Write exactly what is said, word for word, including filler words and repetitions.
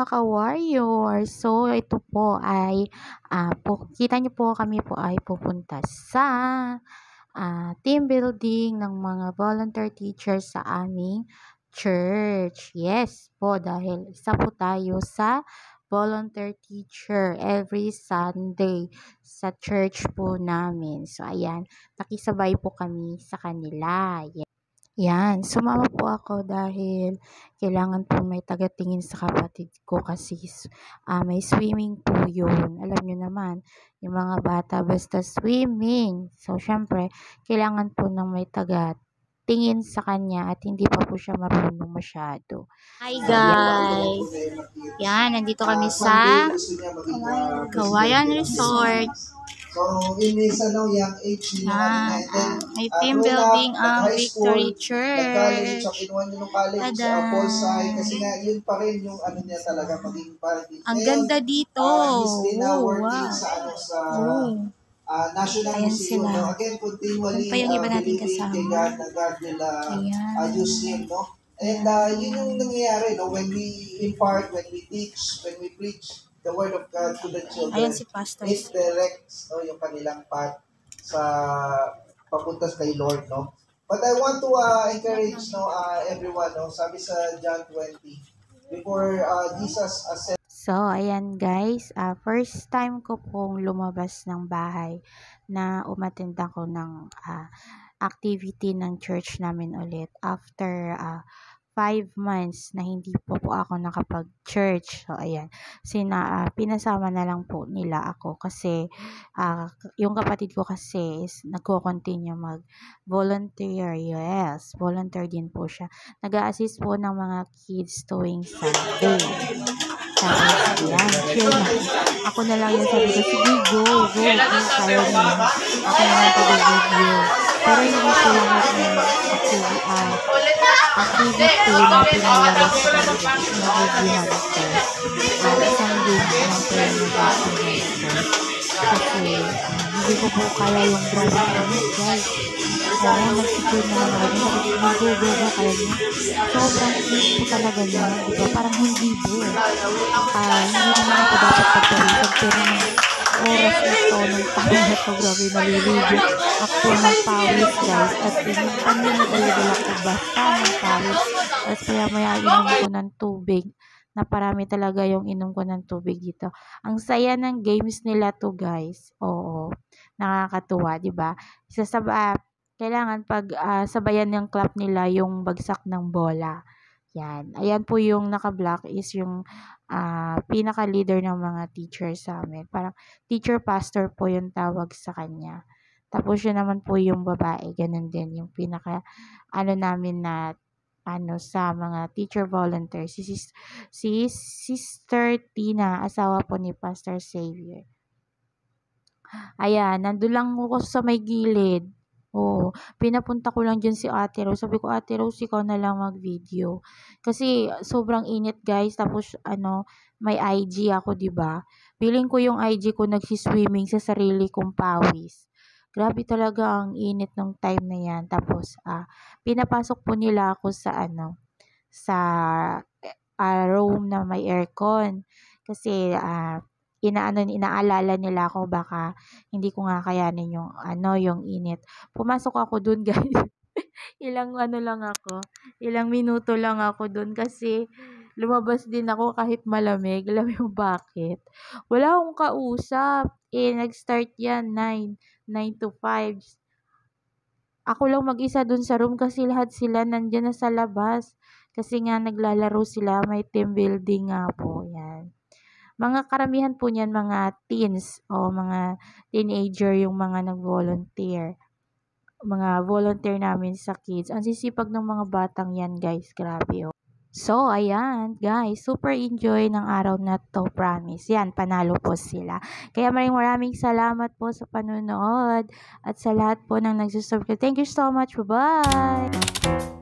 ka-warrior. So, ito po ay, ah, po, kita niyo po kami po ay pupunta sa ah, team building ng mga volunteer teachers sa aming church. Yes po, dahil isa po tayo sa volunteer teacher every Sunday sa church po namin. So, ayan, nakisabay po kami sa kanila. Yes. Yan, sumama po ako dahil kailangan po may tagatingin sa kapatid ko kasi uh, may swimming po yun. Alam nyo naman, yung mga bata basta swimming. So, syempre, kailangan po ng may tagatingin sa kanya at hindi pa po siya marunong masyado. Hi guys! Yan, nandito kami sa Kawayan Resort. So, in is ano, young age nila yan, uh, may team uh, building ang uh, Victory Church. Nag-college, so kinuha nyo ng college, uh, Paulside, kasi nga yun pa rin yung ano niya talaga, maging parang ang ganda dito. Uh, he's been uh, working wow. sa ano, sa oh. uh, National Ayan Museum. sila. No? Again, continually pa yung iba uh, natin believing kasama. kay God na God will uh, uh, use him, no? And uh, yun yung nangyayari, no? When we impart, when we teach, when we preach the word of God to the children, ayan si Pastor. It directs no, yung kanilang path sa papunta kay Lord, no? But I want to uh, encourage no uh, everyone, no? Sabi sa John twenty, before uh, Jesus ascended. So, ayan guys, uh, first time ko pong lumabas ng bahay na umattend ako ng uh, activity ng church namin ulit after uh, five months na hindi po po ako nakapag-church. So, ayan. Sina, uh, pinasama na lang po nila ako kasi uh, yung kapatid ko kasi is nagko-continue mag-volunteer. Yes, volunteer din po siya. Nag-a-assist po ng mga kids tuwing Sunday. Tapos, yan, chill na. Ako na lang yung sabi ko, sige, go, go, go, kaya niya. Ako na lang taga-video. Pero hindi ko lang yung activity, uh, activity na pinalaro sa kanila. Nag-review na ito. Uh, isang game ng player na gagawin ito. Kasi, uh, hindi ko po kaya yung driving limit, guys. Kaya mag-secure na lang ako. Sabi ko, go, go, go, kaya niya. Sobrang cute po talaga niya. Diba? Parang hindi po. Uh, hindi naman ako dapat pagparisag. Pero nung oras na ito, nung taon na ito, grabe, naliligo ako ng pawis, guys. At yung kanina dala-dala ko basta ng pawis. Tapos kaya maya inom ko ng tubig. Na parami talaga yung inom ko ng tubig dito. Ang saya ng games nila to, guys. Oo. Nakakatuwa, di ba? Isa sa uh, kailangan pag uh, sabayan ng clap nila yung bagsak ng bola. Yan. Ayan po yung naka-black is yung uh, pinaka-leader ng mga teacher sa amin. Parang teacher pastor po yung tawag sa kanya. Tapos yun naman po yung babae. Ganun din yung pinaka ano namin na ano sa mga teacher volunteer. Si, sis, si Sister Tina, asawa po ni Pastor Xavier. Ayan, nandun lang ako sa may gilid. Oo, pinapunta ko lang dyan si Ate Rose. Sabi ko, Ate Rose, ikaw na lang mag-video. Kasi sobrang init, guys. Tapos, ano, may I G ako, diba? Feeling ko yung I G ko nagsiswimming sa sarili kong pawis. Grabe talaga ang init ng time na yan. Tapos, ah, pinapasok po nila ako sa, ano, sa uh, room na may aircon. Kasi, ah, inaano inaalala nila ako baka hindi ko nga kayanin yung ano yung init. Pumasok ako doon, guys. Ilang ano lang ako, ilang minuto lang ako doon kasi lumabas din ako kahit malamig. Alam mo bakit? Wala akong kausap. Eh nag-start yan nine to five. Ako lang mag-isa doon sa room kasi lahat sila nandiyan na sa labas. Kasi nga naglalaro sila, may team building nga po. Yan. Mga karamihan po niyan mga teens o mga teenager yung mga nag-volunteer. Mga volunteer namin sa kids. Ang sisipag ng mga batang yan, guys. Grabe, oh. So, ayan, guys. Super enjoy ng araw na to, promise. Yan, panalo po sila. Kaya maraming maraming salamat po sa panonood at sa lahat po ng nagsusubscribe. Thank you so much. Bye-bye!